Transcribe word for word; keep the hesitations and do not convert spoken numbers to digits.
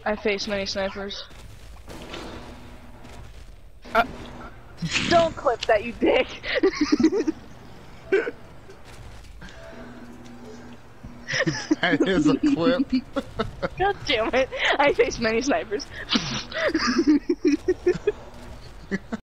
I face many snipers. Uh, don't clip that, you dick! That is a clip. God damn it! I face many snipers.